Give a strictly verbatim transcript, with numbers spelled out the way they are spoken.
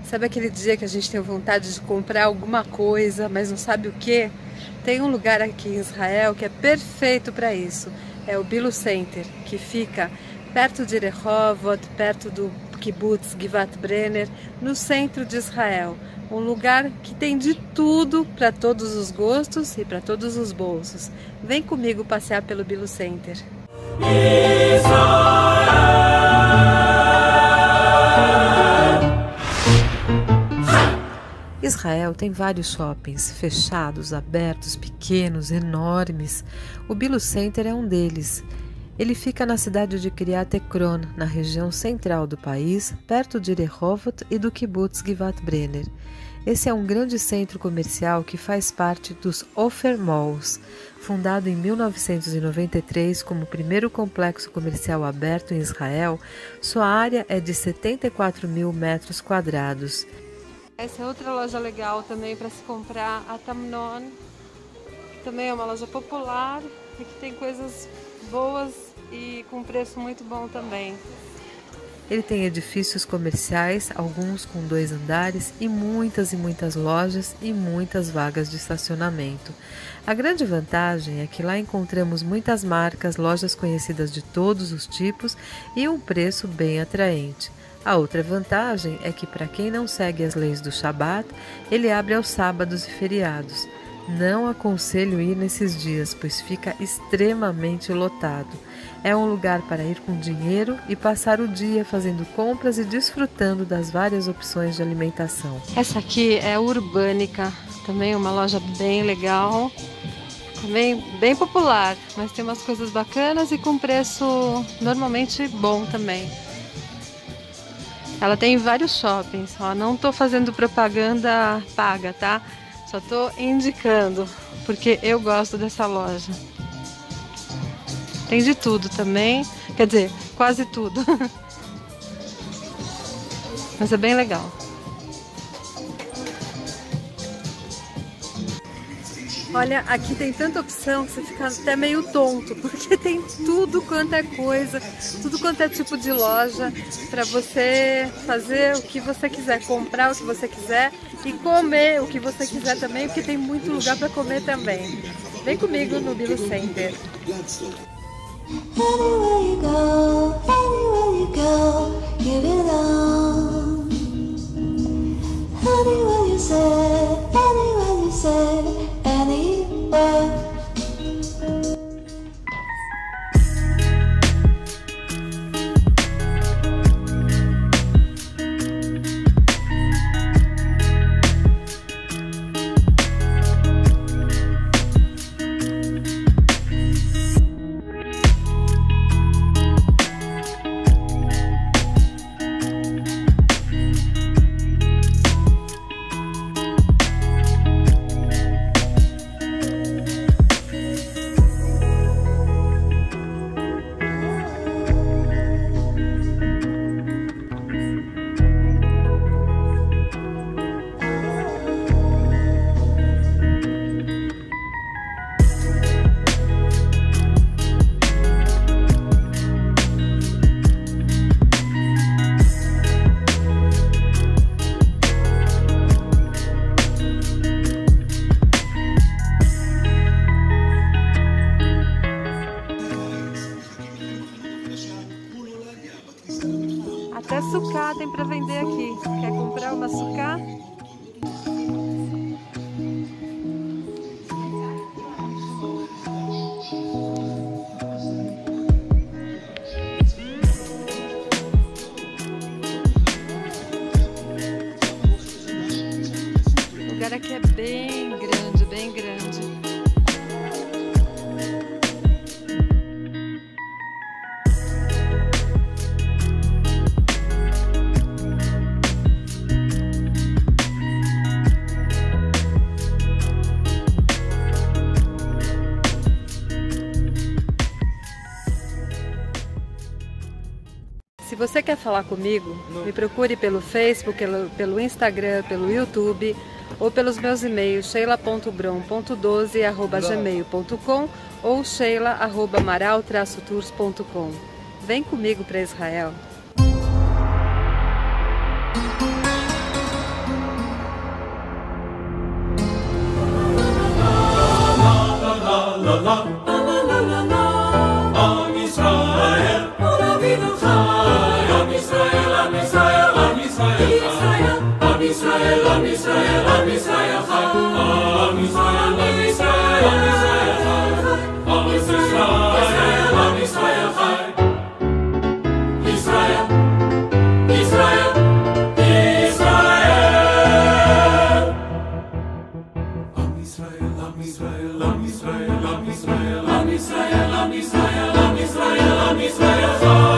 Sabe aquele dia que a gente tem vontade de comprar alguma coisa, mas não sabe o que? Tem um lugar aqui em Israel que é perfeito para isso. É o Billus Center, que fica perto de Rehovot, perto do Kibbutz Givat Brenner, no centro de Israel. Um lugar que tem de tudo para todos os gostos e para todos os bolsos. Vem comigo passear pelo Billus Center. Israel tem vários shoppings, fechados, abertos, pequenos, enormes. O Billus Center é um deles. Ele fica na cidade de Kiryat Ekron, na região central do país, perto de Rehovot e do Kibbutz Givat Brenner. Esse é um grande centro comercial que faz parte dos Ofer Malls, fundado em mil novecentos e noventa e três como o primeiro complexo comercial aberto em Israel. Sua área é de setenta e quatro mil metros quadrados. Essa é outra loja legal também para se comprar, a Tamnon, que também é uma loja popular e que tem coisas boas e com preço muito bom também. Ele tem edifícios comerciais, alguns com dois andares, e muitas e muitas lojas e muitas vagas de estacionamento. A grande vantagem é que lá encontramos muitas marcas, lojas conhecidas de todos os tipos e um preço bem atraente. A outra vantagem é que, para quem não segue as leis do Shabat, ele abre aos sábados e feriados. Não aconselho ir nesses dias, pois fica extremamente lotado. É um lugar para ir com dinheiro e passar o dia fazendo compras e desfrutando das várias opções de alimentação. Essa aqui é a Urbânica, também uma loja bem legal, também bem popular, mas tem umas coisas bacanas e com preço normalmente bom também. Ela tem vários shoppings, ó, não estou fazendo propaganda paga, tá? Só estou indicando, porque eu gosto dessa loja. Tem de tudo também, quer dizer, quase tudo. Mas é bem legal. Olha, aqui tem tanta opção que você fica até meio tonto, porque tem tudo quanto é coisa, tudo quanto é tipo de loja, para você fazer o que você quiser, comprar o que você quiser e comer o que você quiser também, porque tem muito lugar para comer também. Vem comigo no Billus Center. Anywhere you go, anywhere you go, you belong. Anywhere you say, anywhere you say, anywhere. Até sucá tem para vender aqui. Quer comprar uma sucá? O lugar aqui é bem grande, bem grande. Se você quer falar comigo, me procure pelo Facebook, pelo, pelo Instagram, pelo YouTube ou pelos meus e-mails sheila ponto brom ponto doze arroba gmail ponto com ou sheila arroba amaral traço tours ponto com. Vem comigo para Israel. Am Israel, Am Israel, Am Israel, Am Israel, Am Israel,